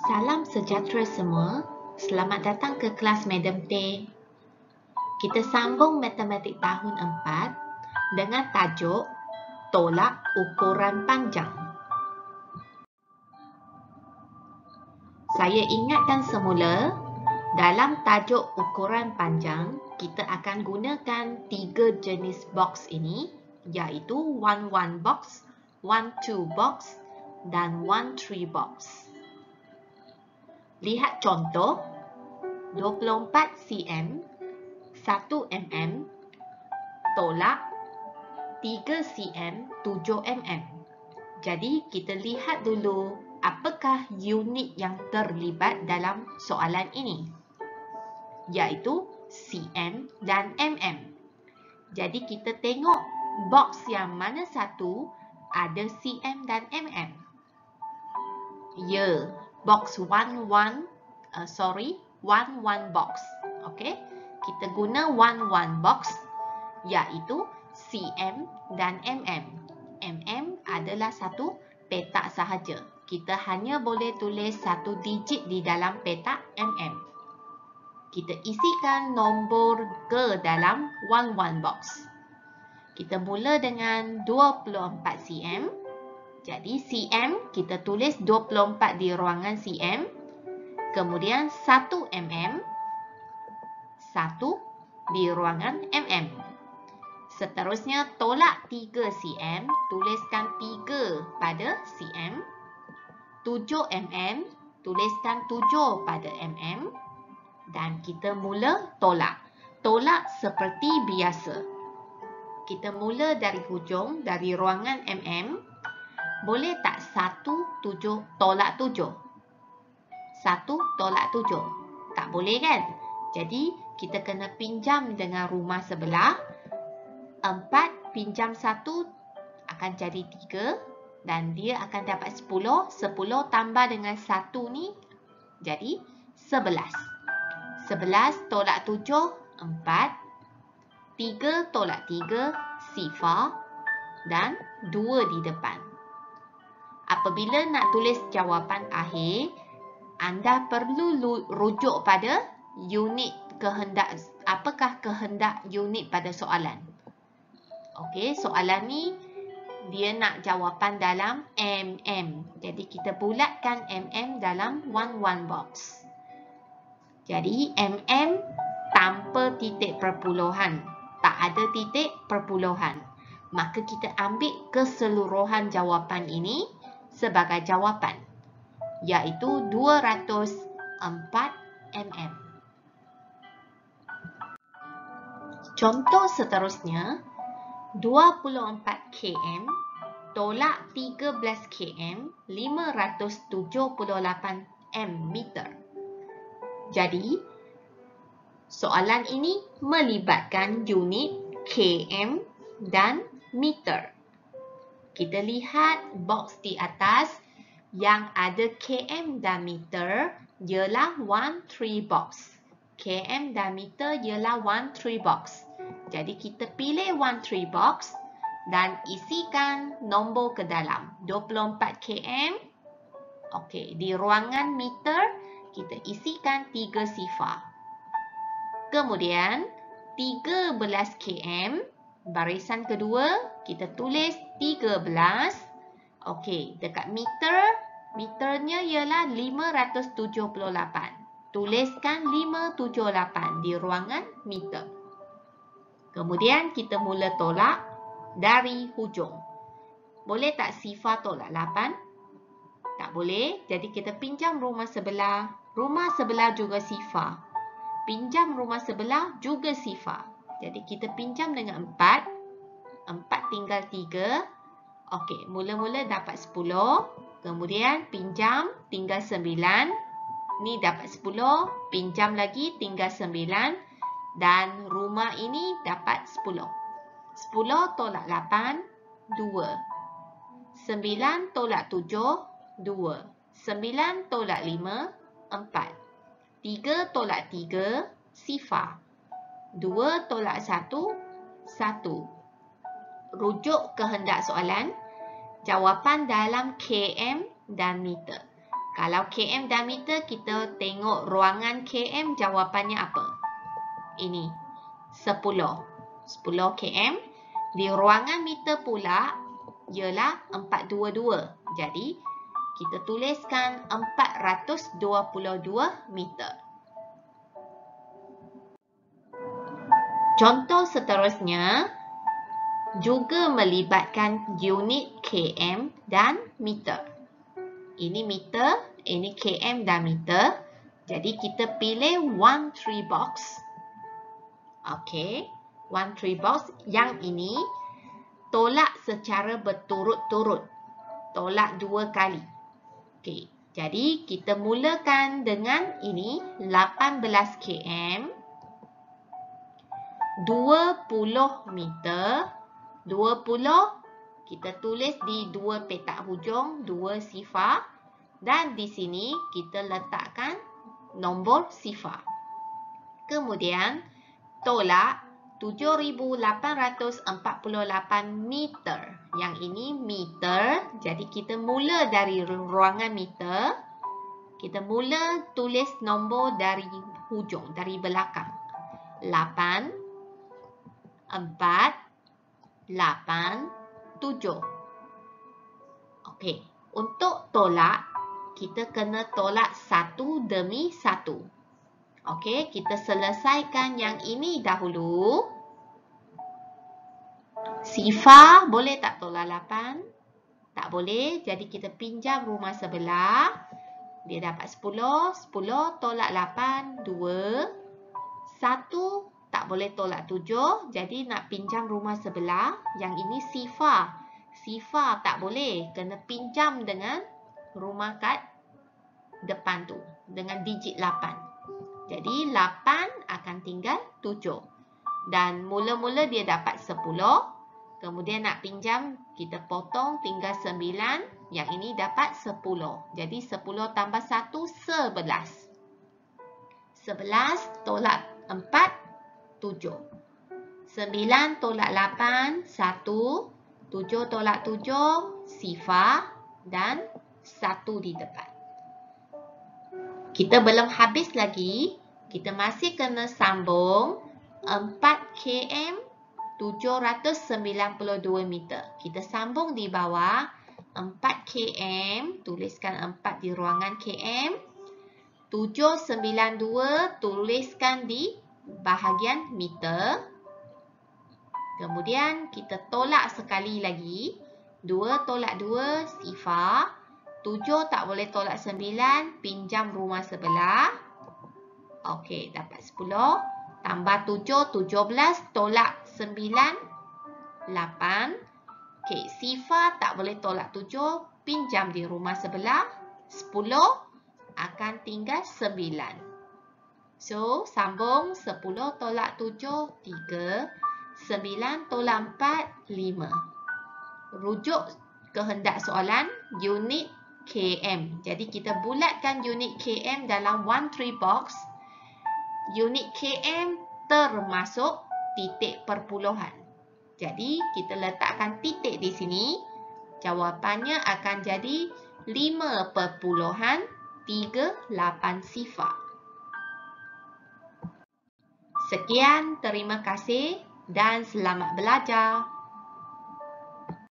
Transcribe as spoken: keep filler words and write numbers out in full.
Salam sejahtera semua. Selamat datang ke kelas Madam Tay. Kita sambung matematik tahun empat dengan tajuk tolak ukuran panjang. Saya ingatkan semula, dalam tajuk ukuran panjang, kita akan gunakan tiga jenis box ini, iaitu one one box, one two box dan one three box. Lihat contoh, dua puluh empat sentimeter, satu milimeter, tolak tiga sentimeter, tujuh milimeter. Jadi, kita lihat dulu apakah unit yang terlibat dalam soalan ini, iaitu cm dan mm. Jadi, kita tengok box yang mana satu ada cm dan mm. Ya, box one one, uh, sorry, one one box. Okey, kita guna one one box, iaitu cm dan mm. Mm adalah satu petak sahaja. Kita hanya boleh tulis satu digit di dalam petak mm. Kita isikan nombor ke dalam one one box. Kita mula dengan dua puluh empat sentimeter. Jadi cm kita tulis dua puluh empat di ruangan cm. Kemudian satu milimeter, satu di ruangan mm. Seterusnya tolak tiga sentimeter, tuliskan tiga pada cm. tujuh milimeter, tuliskan tujuh pada mm. Dan kita mula tolak. Tolak seperti biasa. Kita mula dari hujung, dari ruangan mm. Boleh tak satu, tujuh, tolak tujuh? Satu tolak tujuh. Tak boleh kan? Jadi, kita kena pinjam dengan rumah sebelah. Empat pinjam satu akan jadi tiga. Dan dia akan dapat sepuluh. Sepuluh tambah dengan satu ni, jadi sebelas. Sebelas tolak tujuh, empat. Tiga tolak tiga, sifar. Dan dua di depan. Apabila nak tulis jawapan akhir, anda perlu rujuk pada unit kehendak. Apakah kehendak unit pada soalan? Okey, soalan ni dia nak jawapan dalam mm. Jadi kita bulatkan mm dalam one one box. Jadi mm tanpa titik perpuluhan. Tak ada titik perpuluhan. Maka kita ambil keseluruhan jawapan ini sebagai jawapan, iaitu dua ratus empat milimeter. Contoh seterusnya, dua puluh empat kilogram tolak tiga belas kilogram, lima ratus tujuh puluh lapan meter. Jadi, soalan ini melibatkan unit km dan meter. Kita lihat box di atas yang ada km dan meter ialah one three box. Km dan meter ialah one three box. Jadi kita pilih one three box dan isikan nombor ke dalam. dua puluh empat kilogram. Okey, di ruangan meter kita isikan tiga sifar. Kemudian tiga belas kilogram. Barisan kedua, kita tulis tiga belas. Okey, dekat meter, meternya ialah lima ratus tujuh puluh lapan. Tuliskan lima ratus tujuh puluh lapan di ruangan meter. Kemudian kita mula tolak dari hujung. Boleh tak sifar tolak lapan? Tak boleh, jadi kita pinjam rumah sebelah. Rumah sebelah juga sifar. Pinjam rumah sebelah juga sifar. Jadi, kita pinjam dengan empat. empat tinggal tiga. Okey, mula-mula dapat sepuluh. Kemudian, pinjam tinggal sembilan. Ni dapat sepuluh. Pinjam lagi tinggal sembilan. Dan rumah ini dapat sepuluh. sepuluh tolak lapan, dua. sembilan tolak tujuh, dua. sembilan tolak lima, empat. tiga tolak tiga, sifar. dua tolak satu, satu. Rujuk kehendak soalan. Jawapan dalam km dan meter. Kalau km dan meter, kita tengok ruangan km, jawapannya apa? Ini, sepuluh. sepuluh km. Di ruangan meter pula, ialah empat ratus dua puluh dua. Jadi, kita tuliskan empat ratus dua puluh dua meter. Contoh seterusnya juga melibatkan unit km dan meter. Ini meter, ini km dan meter. Jadi kita pilih one three box. Okey, one three box. Yang ini tolak secara berturut-turut. Tolak dua kali. Okey, jadi kita mulakan dengan ini lapan belas km. dua puluh meter. dua puluh kita tulis di dua petak hujung, dua sifar. Dan di sini kita letakkan nombor sifar. Kemudian, tolak tujuh ribu lapan ratus empat puluh lapan meter. Yang ini meter. Jadi, kita mula dari ruangan meter. Kita mula tulis nombor dari hujung, dari belakang. lapan, empat, lapan, tujuh. Okey, untuk tolak, kita kena tolak satu demi satu. Okey, kita selesaikan yang ini dahulu. Sifar boleh tak tolak lapan? Tak boleh, jadi kita pinjam rumah sebelah. Dia dapat sepuluh. sepuluh tolak lapan, dua. satu tak boleh tolak tujuh. Jadi nak pinjam rumah sebelah. Yang ini sifar. Sifar tak boleh. Kena pinjam dengan rumah kat depan tu. Dengan digit lapan. Jadi lapan akan tinggal tujuh. Dan mula-mula dia dapat sepuluh. Kemudian nak pinjam, kita potong tinggal sembilan. Yang ini dapat sepuluh. Jadi sepuluh tambah satu, sebelas. sebelas tolak empat, tujuh. sembilan tolak lapan, satu. tujuh tolak tujuh, sifar. Dan satu di depan. Kita belum habis lagi. Kita masih kena sambung empat km, tujuh ratus sembilan puluh dua meter. Kita sambung di bawah empat km. Tuliskan empat di ruangan km. tujuh sembilan dua tuliskan di bahagian meter. Kemudian kita tolak sekali lagi. dua tolak dua, sifar. tujuh tak boleh tolak sembilan, pinjam rumah sebelah. Okey, dapat sepuluh. Tambah tujuh, tujuh belas. Tolak sembilan, lapan. Okey, sifar tak boleh tolak tujuh, pinjam di rumah sebelah. sepuluh akan tinggal sembilan. So, sambung sepuluh tolak tujuh, tiga. sembilan tolak empat, lima. Rujuk kehendak soalan, unit km. Jadi, kita bulatkan unit km dalam one three box. Unit km termasuk titik perpuluhan. Jadi, kita letakkan titik di sini. Jawapannya akan jadi lima perpuluhan tiga lapan sifar. Sekian, terima kasih dan selamat belajar.